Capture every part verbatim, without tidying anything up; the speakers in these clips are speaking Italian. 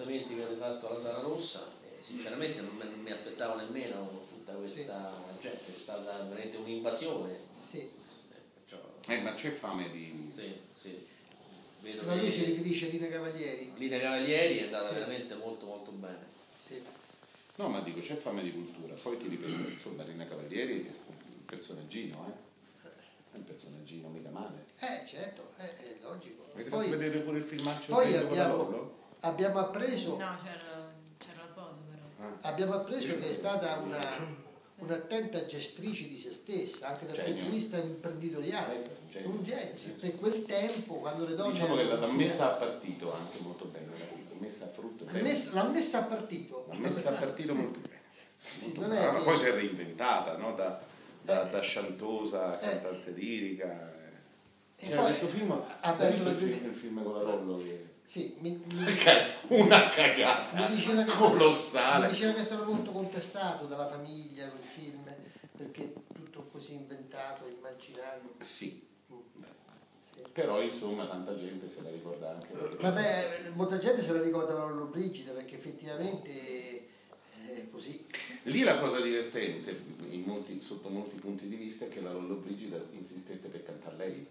appuntamenti che avete fatto alla Sala Rossa e sinceramente non, me, non mi aspettavo nemmeno tutta questa sì. gente, è stata veramente un'invasione. Sì. Eh, perciò... eh, ma c'è fame di... Sì, sì. Vedo ma lui si riferisce a Lina Cavalieri. Lina Cavalieri è andata sì. veramente molto molto bene. Sì. No, ma dico, c'è fame di cultura. Poi ti ripeto, insomma, Lina Cavalieri è un personaggino, eh? È un personaggino mica male. Eh, certo, è, è logico. Avete poi, fatto vedere pure il filmaccio? Poi abbiamo, abbiamo appreso... No, c'era, c'era la foto però. Ah. Abbiamo appreso che è stata una... un'attenta gestrice di se stessa, anche dal genio. punto di vista imprenditoriale, un genio, un genio. Sì. Per quel tempo, quando le donne... Diciamo che l'ha messa a partito anche molto bene, l'ha messa a frutto. L'ha messa, l'ha messa a partito. L'ha messa a partito sì. molto bene. Sì, molto non bene. è Ma che... poi si è reinventata, no? da, da, eh. da chantosa a eh. cantante lirica. E C'era poi, questo film, hai visto il film, il film con la Rollo che... Sì, mi, mi una cagata mi diceva che colossale. Mi diceva che è stato molto contestato dalla famiglia quel film, perché tutto così inventato, immaginato. Sì. Sì. Però insomma tanta gente se la ricorda anche. Vabbè, molta gente se la ricorda Lollobrigida perché effettivamente è così. Lì la cosa divertente, in molti, sotto molti punti di vista, è che la Lollobrigida insistette per cantare lei.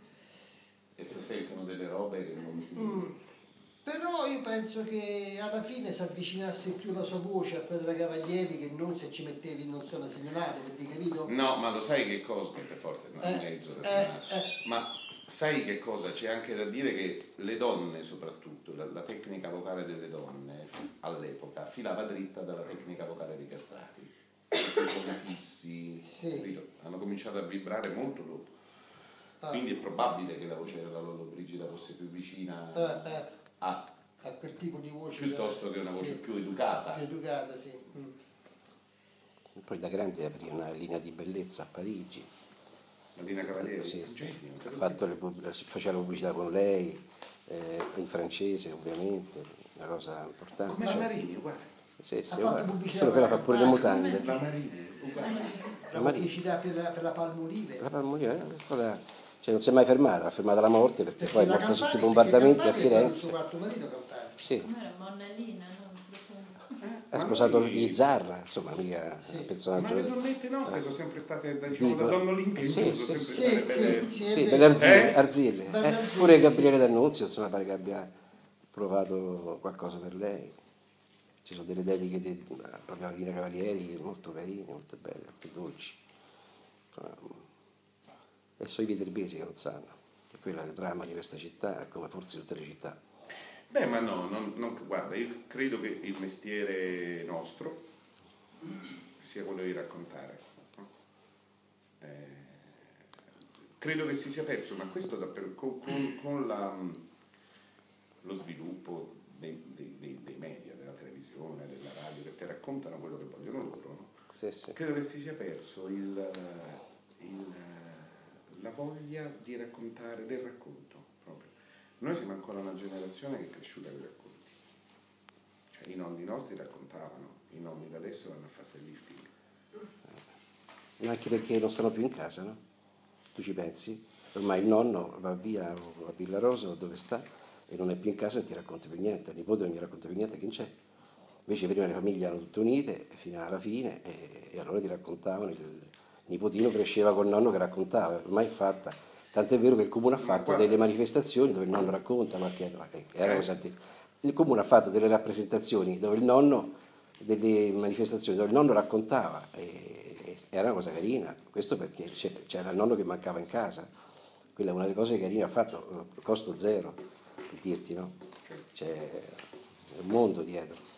E si sentono delle robe che non... Mm. Però io penso che alla fine si avvicinasse più la sua voce a quella della Cavalieri che non se ci mettevi non so la segnalata, perché capito? No, ma lo sai che cosa? Per forza non è mezzo da eh, eh. Ma sai che cosa? C'è anche da dire che le donne soprattutto, la, la tecnica vocale delle donne all'epoca filava dritta dalla tecnica vocale dei castrati. I toni fissi, sì. hanno cominciato a vibrare molto dopo. Ah. Quindi è probabile che la voce della Lollobrigida fosse più vicina eh, eh. a, a quel tipo di voce piuttosto da, che una voce sì. più educata. Più educata, sì. Mm. Poi da grande aprì una linea di bellezza a Parigi. La Lina Cavalieri? Sì, sì. Genio, Ha fatto le, faceva la pubblicità con lei, eh, in francese ovviamente, una cosa importante. Come cioè, la Marini, uguale. Sì, sì, Ha fatto pubblicità solo che la fa pure le mutande. La Marini, uguale. La pubblicità per la, per la Palmolive. La Palmolive è stata, cioè non si è mai fermata, ha fermata la morte perché, perché poi è morta Campani, sotto i bombardamenti a Firenze. Il suo quarto marito Campani. Sì. Non era Monnellina, no? Ha sposato gli Zarra, insomma, mica sì. un personaggio. Ma le donnette nostre sono sempre state da, diciamo, Dico, da Don Olimpia, sì, sono sì, sempre sì, state sì, belle. sì, Sì, è belle Arzille, Eh? Arzille. Belle Eh, Arzille, pure Gabriele sì. D'Annunzio, insomma, pare che abbia provato qualcosa per lei. Ci sono delle dediche di, proprio alla Lina Cavalieri molto carine, molto belle, molto dolci. E sono i viterbesi che non sanno, che quello è il dramma di questa città, come forse tutte le città. Beh, ma no, non, non, guarda, io credo che il mestiere nostro sia quello di raccontare. Eh, credo che si sia perso, ma questo da per, con, con, con la, lo sviluppo dei, dei, dei, dei media, della televisione, della radio, che ti raccontano quello che vogliono loro, no? Sì, sì. Credo che si sia perso il, il, la voglia di raccontare, del racconto proprio. Noi siamo ancora una generazione che è cresciuta con i racconti. Cioè i nonni nostri raccontavano, i nonni da adesso vanno a fare il lifting. Ma anche perché non stanno più in casa, no? Tu ci pensi? Ormai il nonno va via a Villarosa o dove sta e non è più in casa e non ti racconta più niente, il nipote non gli racconta più niente, chi c'è? Invece prima le famiglie erano tutte unite fino alla fine e, e allora ti raccontavano, il nipotino cresceva col nonno che raccontava, ormai è fatta. Tant'è vero che il Comune ha fatto delle manifestazioni dove il nonno racconta, qualche, era cosa, il Comune ha fatto delle rappresentazioni dove il nonno, delle manifestazioni dove il nonno raccontava e, e era una cosa carina, questo perché c'era il nonno che mancava in casa, quella è una delle cose che carine ha fatto, costo zero, per dirti, no? C'è un mondo dietro.